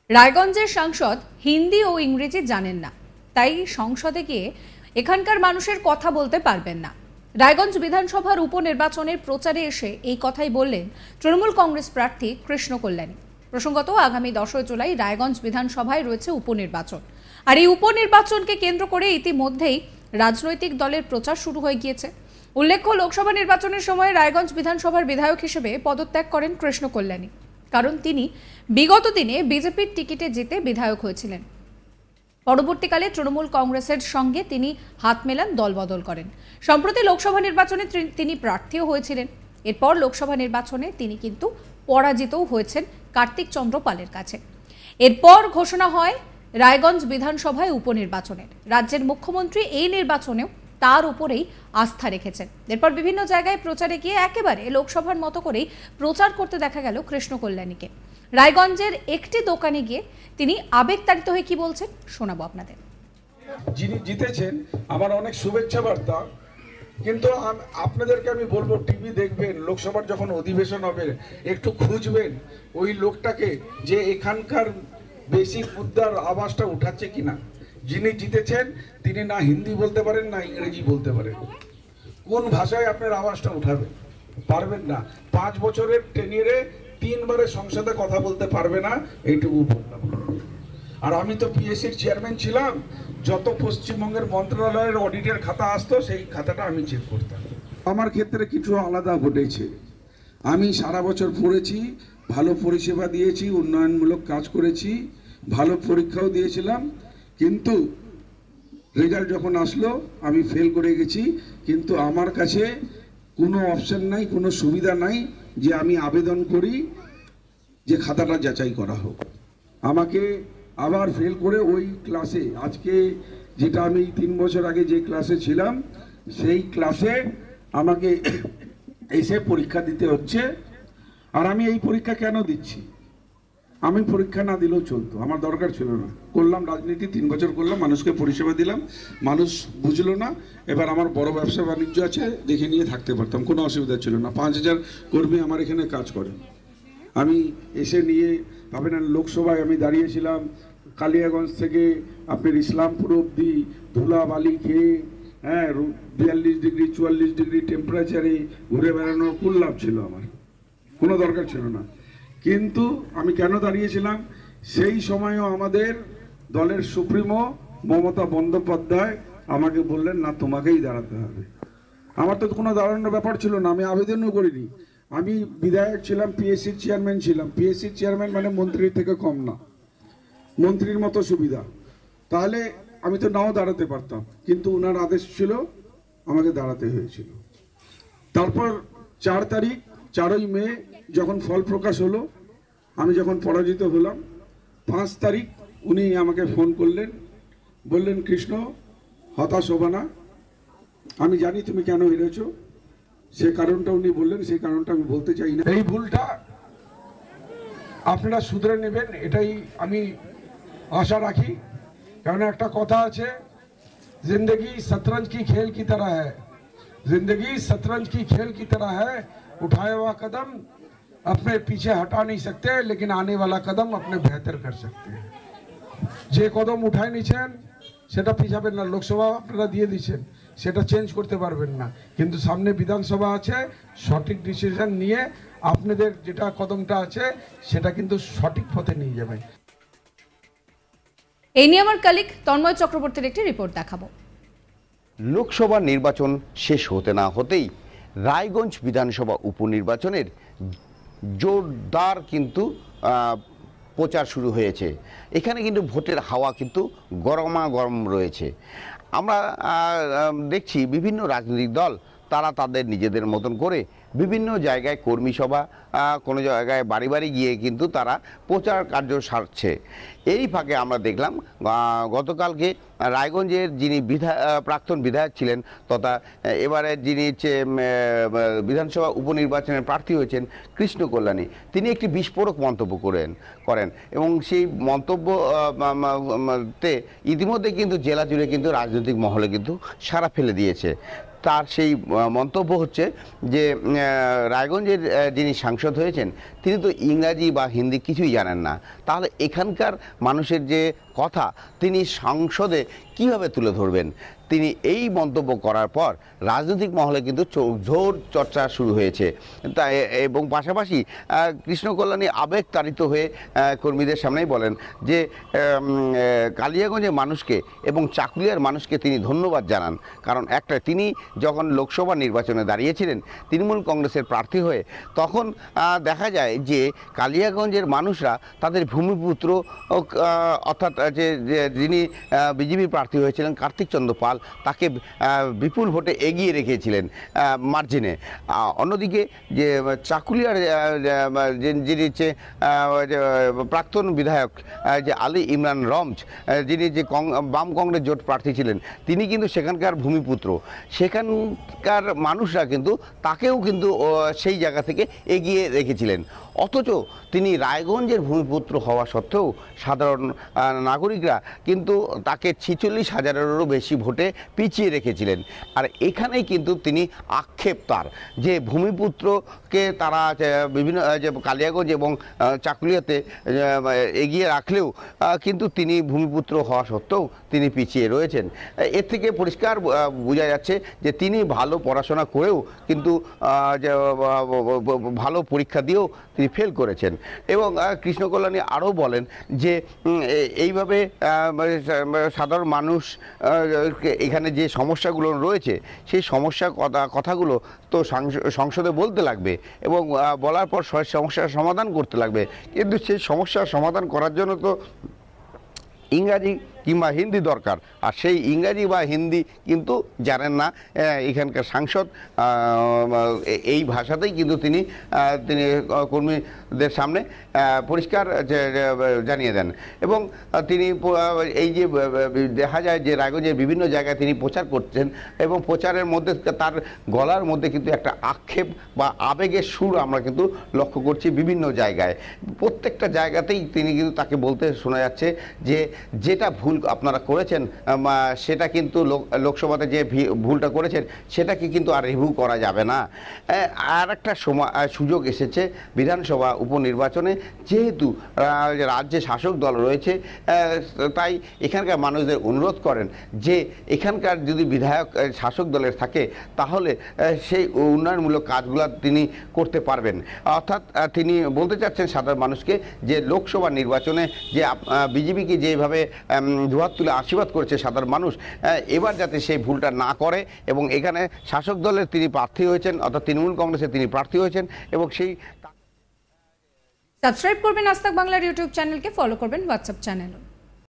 রায়গঞ্জের সাংসদ হিন্দি ও ইংরেজি জানেন না, তাই সংসদে গিয়ে এখানকার মানুষের কথা বলতে পারবেন না। রায়গঞ্জ বিধানসভার উপনির্বাচনের প্রচারে এসে এই কথাই বললেন তৃণমূল কংগ্রেস প্রার্থী কৃষ্ণ কল্যাণী। প্রসঙ্গত, আগামী 10 জুলাই রায়গঞ্জ বিধানসভায় রয়েছে উপনির্বাচন, আর এই উপনির্বাচনকে কেন্দ্র করে ইতিমধ্যেই রাজনৈতিক দলের প্রচার শুরু হয়ে গিয়েছে। উল্লেখ্য, লোকসভা নির্বাচনের সময় রায়গঞ্জ বিধানসভার বিধায়ক হিসেবে পদত্যাগ করেন কৃষ্ণ কল্যাণী, কারণ তিনি বিগত দিনে বিজেপির টিকিটে জিতে বিধায়ক হয়েছিলেন। পরবর্তীকালে তৃণমূল কংগ্রেসের সঙ্গে তিনি হাত মেলান, দলবদল করেন। সম্প্রতি লোকসভা নির্বাচনে তিনি প্রার্থীও হয়েছিলেন। এরপর লোকসভা নির্বাচনে তিনি কিন্তু পরাজিতও হয়েছেন কার্তিক চন্দ্র পালের কাছে। এরপর ঘোষণা হয় রায়গঞ্জ বিধানসভায় উপনির্বাচনের। রাজ্যের মুখ্যমন্ত্রী এই নির্বাচনেও তার উপরেই আস্থা রেখেছেন। এরপর বিভিন্ন জায়গায় প্রচারে গিয়ে একেবারে লোকসভার মতো করেই প্রচার করতে দেখা গেল কৃষ্ণ কল্যাণীকে। রায়গঞ্জের একটি দোকানে গিয়ে তিনি আবেগতাড়িত হয়ে কি বলছেন শোনাবো আপনাদের। যিনি জিতেছেন আমার অনেক শুভেচ্ছা বার্তা, কিন্তু আপনাদেরকে আমি বলবো, টিভি দেখবেন, লোকসভার যখন অধিবেশন হবে একটু খুঁজবেন ওই লোকটাকে, যে এখানকার বেসিক মুদ্রার আওয়াজটা উঠাচ্ছে কিনা। যিনি জিতেছেন তিনি না হিন্দি বলতে পারেন না ইংরেজি বলতে পারেন। কোন ভাষায় আপনার আওয়াজটা উঠাবেন? পারবেন না। 5 বছরের টেনিয়ারে 3 বারে সংসদে কথা বলতে পারবে না, এইটুকু বললাম। আর আমি তো পিএসসির চেয়ারম্যান ছিলাম, যত পশ্চিমবঙ্গের মন্ত্রণালয়ের অডিটের খাতা আসতো সেই খাতাটা আমি চেক করতাম। আমার ক্ষেত্রে কিছু আলাদা ঘটেছে। আমি সারা বছর পড়েছি, ভালো পরিষেবা দিয়েছি, উন্নয়নমূলক কাজ করেছি, ভালো পরীক্ষাও দিয়েছিলাম, কিন্তু রেজাল্ট যখন আসলো আমি ফেল করে গেছি। কিন্তু আমার কাছে কোনো অপশন নাই, কোনো সুবিধা নাই যে আমি আবেদন করি যে খাতাটা যাচাই করা হোক। আমাকে আবার ফেল করে ওই ক্লাসে, আজকে যেটা আমি 3 বছর আগে যে ক্লাসে ছিলাম সেই ক্লাসে আমাকে এসে পরীক্ষা দিতে হচ্ছে। আর আমি এই পরীক্ষা কেন দিচ্ছি? আমি পরীক্ষা না দিলেও চলতো, আমার দরকার ছিল না। করলাম রাজনীতি, 3 বছর করলাম, মানুষকে পরিষেবা দিলাম, মানুষ বুঝলো না। এবার আমার বড় ব্যবসা বাণিজ্য আছে, দেখে নিয়ে থাকতে পারতাম, কোনো অসুবিধা ছিল না। 5000 কর্মী আমার এখানে কাজ করে। আমি এসে নিয়ে ভাবেন, লোকসভায় আমি দাঁড়িয়েছিলাম কালিয়াগঞ্জ থেকে আপনার ইসলামপুর অবধি ধুলা বালি খেয়ে, 42 ডিগ্রি 44 ডিগ্রি টেম্পারেচারে ঘুরে বেড়ানোর কোন লাভ ছিল? আমার কোনো দরকার ছিল না। কিন্তু আমি কেন দাঁড়িয়েছিলাম? সেই সময়ও আমাদের দলের সুপ্রিমো মমতা বন্দ্যোপাধ্যায় আমাকে বললেন, না তোমাকেই দাঁড়াতে হবে। আমার তো কোনো দাঁড়ানোর ব্যাপার ছিল না, আমি আবেদনও করিনি। আমি বিধায়ক ছিলাম, পিএসসির চেয়ারম্যান ছিলাম। পিএসসির চেয়ারম্যান মানে মন্ত্রীর থেকে কম না, মন্ত্রীর মতো সুবিধা। তাহলে আমি তো নাও দাঁড়াতে পারতাম, কিন্তু ওনার আদেশ ছিল, আমাকে দাঁড়াতে হয়েছিল। তারপর 4 তারিখ 4ই মে যখন ফল প্রকাশ হলো, আমি যখন পরাজিত হলাম, 5 তারিখ উনি আমাকে ফোন করলেন, বললেন, কৃষ্ণ হতাশ হবা না, আমি জানি তুমি কেন হেরেছো। সে কারণটা উনি বললেন, সেই কারণটা আমি বলতে চাই না। এই ভুলটা আপনারা শুধরে নেবেন, এটাই আমি আশা রাখি। কারণ একটা কথা আছে, जिंदगी शतरंज की खेल की तरह है, जिंदगी शतरंज की खेल की तरह है, उठाया हुआ कदम अपने पीछे हटा नहीं सकते, लेकिन आने वाला कदम अपने बेहतर कर सकते हैं। যে কদম উঠায় নিছেন সেটা পিছাবেন না। লোকসভা আপনারা দিয়ে দিচ্ছেন, সেটা চেঞ্জ করতে পারবেন না, কিন্তু সামনে বিধানসভা আছে, সঠিক ডিসিশন নিয়ে আপনাদের যেটা কদমটা আছে সেটা কিন্তু সঠিক পথে নিয়ে যাবেন। এই নিয়ে আমার কালিক তন্ময় চক্রবর্তীর একটি রিপোর্ট দেখাবো। লোকসভা নির্বাচন শেষ হতে না হতেই রায়গঞ্জ বিধানসভা উপনির্বাচনের জোরদার কিন্তু প্রচার শুরু হয়েছে। এখানে কিন্তু ভোটের হাওয়া কিন্তু গরমাগরম রয়েছে। আমরা দেখছি বিভিন্ন রাজনৈতিক দল তারা তাদের নিজেদের মতন করে বিভিন্ন জায়গায় কর্মী সভা, কোনো জায়গায় বাড়ি বাড়ি গিয়ে কিন্তু তারা প্রচার কার্য সারছে। এই ফাঁকে আমরা দেখলাম গতকালকে রায়গঞ্জের যিনি প্রাক্তন বিধায়ক ছিলেন তথা এবারে যিনি বিধানসভা উপনির্বাচনের প্রার্থী হয়েছেন কৃষ্ণ কল্যাণী, তিনি একটি বিস্ফোরক মন্তব্য করেন এবং সেই মন্তব্যতে ইতিমধ্যে কিন্তু জেলা জুড়ে কিন্তু রাজনৈতিক মহলে কিন্তু সাড়া ফেলে দিয়েছে। তার সেই মন্তব্য হচ্ছে যে রায়গঞ্জের যিনি সাংসদ হয়েছেন তিনি তো ইংরাজি বা হিন্দি কিছুই জানেন না। তাহলে এখানকার মানুষের যে কথা তিনি সংসদে কিভাবে তুলে ধরবেন? তিনি এই মন্তব্য করার পর রাজনৈতিক মহলে কিন্তু জোর চর্চা শুরু হয়েছে। তাই এবং পাশাপাশি কৃষ্ণকল্যাণী আবেগতাড়িত হয়ে কর্মীদের সামনেই বলেন যে কালিয়াগঞ্জের মানুষকে এবং চাকুলিয়ার মানুষকে তিনি ধন্যবাদ জানান। কারণ একটা, তিনি যখন লোকসভা নির্বাচনে দাঁড়িয়েছিলেন তৃণমূল কংগ্রেসের প্রার্থী হয়ে, তখন দেখা যায় যে কালিয়াগঞ্জের মানুষরা তাদের ভূমিপুত্র অর্থাৎ যিনি বিজেপি প্রার্থী হয়েছিলেন কার্তিক চন্দ্র পাল, তাকে বিপুল ভোটে এগিয়ে রেখেছিলেন মার্জিনে। অন্যদিকে যে চাকুলিয়ার যিনি হচ্ছে প্রাক্তন বিধায়ক যে আলী ইমরান রমজ, যিনি যে বাম কংগ্রেস জোট প্রার্থী ছিলেন, তিনি কিন্তু সেখানকার ভূমিপুত্র। সেখানকার মানুষরা কিন্তু তাকেও কিন্তু সেই জায়গা থেকে এগিয়ে রেখেছিলেন। অথচ তিনি রায়গঞ্জের ভূমিপুত্র হওয়া সত্ত্বেও সাধারণ নাগরিকরা কিন্তু তাকে 46,000-এরও বেশি ভোটে পিছিয়ে রেখেছিলেন। আর এখানেই কিন্তু তিনি আক্ষেপ তার, যে ভূমিপুত্রকে তারা বিভিন্ন যে কালিয়াগঞ্জ এবং চাকুলিয়াতে এগিয়ে রাখলেও কিন্তু তিনি ভূমিপুত্র হওয়া সত্ত্বেও তিনি পিছিয়ে রয়েছেন। এর থেকে পরিষ্কার বোঝা যাচ্ছে যে তিনি ভালো পড়াশোনা করেও কিন্তু ভালো পরীক্ষা দিয়েও তিনি ফেল করেছেন। এবং কৃষ্ণকল্যাণী আরও বলেন যে এইভাবে সাধারণ মানুষ এখানে যে সমস্যাগুলো রয়েছে সেই কথাগুলো তো সংসদে বলতে লাগবে এবং বলার পর সমস্যার সমাধান করতে লাগবে। কিন্তু সেই সমস্যার সমাধান করার জন্য তো ইংরাজি কিংবা হিন্দি দরকার, আর সেই ইংরাজি বা হিন্দি কিন্তু জানেন না এখানকার সাংসদ। এই ভাষাতেই কিন্তু তিনি কর্মীদের সামনে পরিষ্কার জানিয়ে দেন। এবং তিনি এই যে দেখা যায় যে রায়গঞ্জের বিভিন্ন জায়গায় তিনি প্রচার করছেন এবং প্রচারের মধ্যে তার গলার মধ্যে কিন্তু একটা আক্ষেপ বা আবেগের সুর আমরা কিন্তু লক্ষ্য করছি বিভিন্ন জায়গায়। প্রত্যেকটা জায়গাতেই তিনি কিন্তু তাকে বলতে শোনা যাচ্ছে যে যেটা ভুল আপনারা করেছেন সেটা কিন্তু লোকসভাতে যে ভুলটা করেছেন সেটাকে কিন্তু আর রিভিউ করা যাবে না। আর একটা সুযোগ এসেছে বিধানসভা উপনির্বাচনে, যেহেতু রাজ্যে শাসক দল রয়েছে, তাই এখানকার মানুষদের অনুরোধ করেন যে এখানকার যদি বিধায়ক শাসক দলের থাকে তাহলে সেই উন্নয়নমূলক কাজগুলো তিনি করতে পারবেন। অর্থাৎ তিনি বলতে চাচ্ছেন সাধারণ মানুষকে যে লোকসভা নির্বাচনে যে বিজেপিকে যেভাবে দুহাত তুলে আশীর্বাদ করেছে সাধারণ মানুষ, এবার যাতে সেই ভুলটা না করে। এবং এখানে শাসক দলের তিনি প্রার্থী হয়েছেন, অর্থাৎ তৃণমূল কংগ্রেসের তিনি প্রার্থী হয়েছেন এবং সেই সাবস্ক্রাইব করবেন আজ তাক বাংলার ইউটিউব চ্যানেলকে, ফলো করবেন হোয়াটসঅ্যাপ চ্যানেলও।